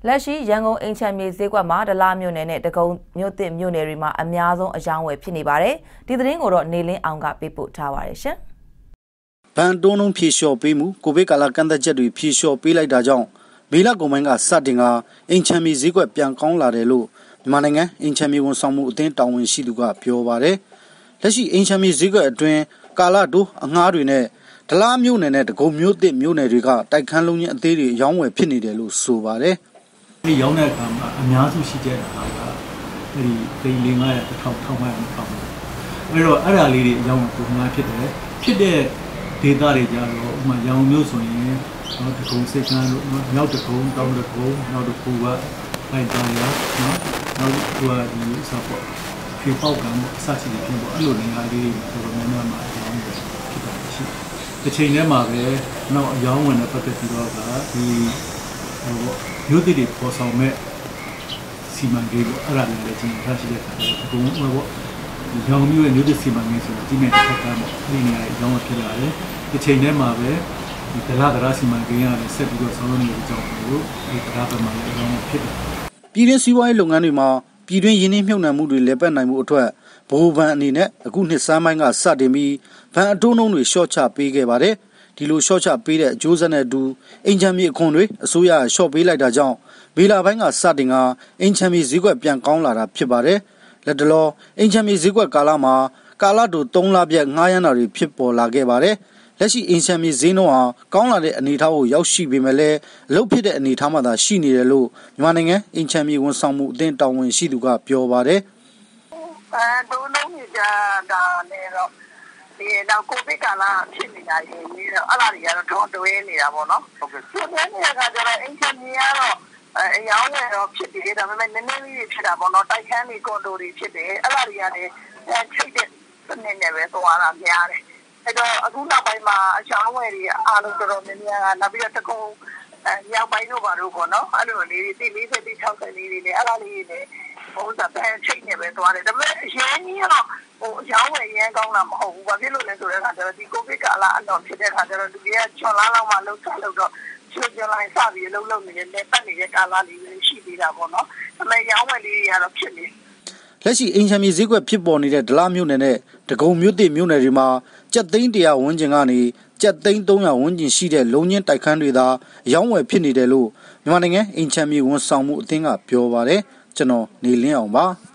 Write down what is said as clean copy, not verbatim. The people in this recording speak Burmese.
လက်ရှိရန်ကုန်အိမ်ချမ်းမြေဈေးကွက်မှာဒလားမြို့နယ်နဲ့တကုံမြို့သစ်မြို့နယ်တွေမှာအများဆုံးအယောင်းဝယ်ဖြစ်နေပါတယ်။ဒီသတင်းကိုတော့နေလင်းအောင်ကပေးပို့ထားပါတယ်ရှင်။ဘန်တုံးလုံးဖြေလျှော့ပေးမှုကိုဗစ်ကာလကန့်သက်ချက်တွေဖြေလျှော့ပေးလိုက်တာကြောင့်မေလကုန်ပိုင်းကစတင်ကအိမ်ချမ်းမြေဈေးကွက်ပြန်ကောင်းလာတယ်လို့မြန်မာနိုင်ငံအိမ်ချမ်းမြေဝန်ဆောင်မှုအသင်းတာဝန်ရှိသူကပြောပါတယ်။လက်ရှိအိမ်ချမ်းမြေဈေးကွက်အတွင်းကာလတိုးအငှားတွေနဲ့ဒလားမြို့နယ်နဲ့တကုံမြို့သစ်မြို့နယ်တွေကတိုက်ခန်းလုံးချင်းအသေးတွေအယောင်းဝယ်ဖြစ်နေတယ်လို့ဆိုပါတယ်။ဒီရောင်းတဲ့အခါမှာအများစုရှိတဲ့ဟာကဒီသိန်း500 1000 1500ပေါ့အဲ့တော့အဲ့ဒါလေးတွေအကြောင်းပုံမှန်ဖြစ်တယ်ဖြစ်တဲ့ဒေတာတွေကြတော့ဥမာရောင်မျိုးဆိုရင်တော့တကုံစိတ်ကန်းလို့နောက်တကုံတောင်းတကုံနောက်တခုကဖိုင်တောင်းရနော်နောက်သူကဒီစပေါ့ဖြေပေါက်ကံအစရှိနေဖြစ်ပေါ့အဲ့လိုနေရာလေးတော်တော်များများမှာအကြောင်းဖြစ်တာရှိတစ်ချိန်တည်းမှာပဲနောက်အယောင်းဝင်တဲ့ပတ်သက်ပြီးတော့ကဒီမြို့တည်တွေပေါ်ဆောင်မဲ့စီမံကိန်းကိုအဲ့ဒါလည်းကျင်းထားရှိတဲ့အခါကျတော့အကုန်လုံးပေါ့ရောင်မျိုးရဲ့မြို့တည်စီမံကိန်းဆိုတာဒီမဲ့တစ်ခါကပေါ့ဒီနေရာရောင်းဖြစ်လာတယ်ဒီချိန်ထဲမှာပဲဒီဒလားစီမံကိန်းရတယ်ဆက်ပြီးတော့ဆောင်ရွက်နေတဲ့အကြောင်းကိုဒီဒလားဘက်မှာလည်းရောင်းဖြစ်တယ်ပြည်တွင်းစီးပွားရေးလုပ်ငန်းတွေမှာပြည်တွင်းရင်းနှီးမြှုပ်နှံမှုတွေလည်းပတ်နိုင်မှုအတွက်ဗဟိုဘဏ်အနေနဲ့အခုနှစ်စမ်းပိုင်းကစတင်ပြီးဘဏ်အတိုးနှုန်းတွေရှော့ချပေးခဲ့ပါတယ်ဒီလိုရှော့ချပေးတဲ့အကျိုးဆက်နဲ့အတူအိမ်ချမ်းမြေအခွန်တွေအစိုးရရှော့ပေးလိုက်တာကြောင့်မေလပိုင်းကစတင်ကအိမ်ချမ်းမြေဈေးကွက်ပြန်ကောင်းလာတာဖြစ်ပါတယ်လက်တလောအိမ်ချမ်းမြေဈေးကွက်ကာလမှာကာလတို3လပြည့်ငှားရမ်းတာတွေဖြစ်ပေါ်လာခဲ့ပါတယ်လက်ရှိအိမ်ချမ်းမြေဈေးနှုန်းဟာကောင်းလာတဲ့အနေအထားကိုရောက်ရှိပေမဲ့လည်းအလုပ်ဖြစ်တဲ့အနေအထားမှာသာရှိနေတယ်လို့မြန်မာနိုင်ငံအိမ်ချမ်းမြေဝန်ဆောင်မှုအသင်းတာဝန်ရှိသူကပြောပါတယ်ဒုလုံးကြီးဒါနဲ့တော့ဒီတော့ကိုဗစ်ကာလဖြစ်နေတာရင်ဒီတော့အဲ့ဒါတွေကတော့ထုံတွဲနေတာပေါ့နော်ဟုတ်ကဲ့ဖြစ်နေတဲ့အခါကျတော့အိမ်ချမ်းမြေကတော့အယောင်းနဲ့တော့ဖြစ်တယ်ဒါပေမဲ့နည်းနည်းလေးဖြစ်တာပေါ့နော်တိုက်ခန်းတွေကွန်ဒိုတွေဖြစ်တယ်အဲ့ဒါတွေကလည်းချိတ်တဲ့စနစ်နဲ့ပဲသွားတာများတယ်အဲ့တော့အခုနောက်ပိုင်းမှာအချောင်းဝယ်တွေအားလုံးတော်တော်များများကနောက်ပြီးတော့တကုံရောက်ပိုင်းတို့ပါတော့ပေါ့နော်အဲ့လိုလေးတွေ40 60လေးတွေနဲ့အဲ့ဒါလေးတွေဟိုစတဲ့ချိတ်နေပဲသွားတယ်ဒါပေမဲ့အရင်ကြီးကတော့ဟိုအချောင်းဝယ်ရမ်းကောင်းတာမဟုတ်ဘူးဘာဖြစ်လို့လဲဆိုတဲ့အခါကျတော့ဒီကိုဗစ်ကာလအတော့ဖြစ်တဲ့အခါကျတော့လူတွေကချွန်လာလောက်မှလှုပ်ဆက်လို့တော့ကျွတ်ကြလိုက်စပြီးလှုပ်နေတဲ့ပတ်နေတဲ့ကာလလေးတွေရှိသေးတာပေါ့နော်ဒါပေမဲ့ရောင်းဝယ်လေးတွေကတော့ဖြစ်နေလက်ရှိအိမ်ချမ်းမြေဈေးကွက်ဖြစ်ပေါ်နေတဲ့ဒလားမြို့နယ်နဲ့တကုံမြို့သစ်မြို့နယ်တွေမှာကျပ်သိန်း100ဝန်းကျင်ကနေကျပ်သိန်း300ဝန်းကျင်ရှိတဲ့လုံချင်းတိုက်ခန်းတွေသာအယောင်းဝယ်ဖြစ်နေတယ်လို့မြန်မာနိုင်ငံအိမ်ချမ်းမြေဝန်ဆောင်မှုအသင်းကပြောပါတယ်ကျွန်တော်နေလင်းအောင်ပါ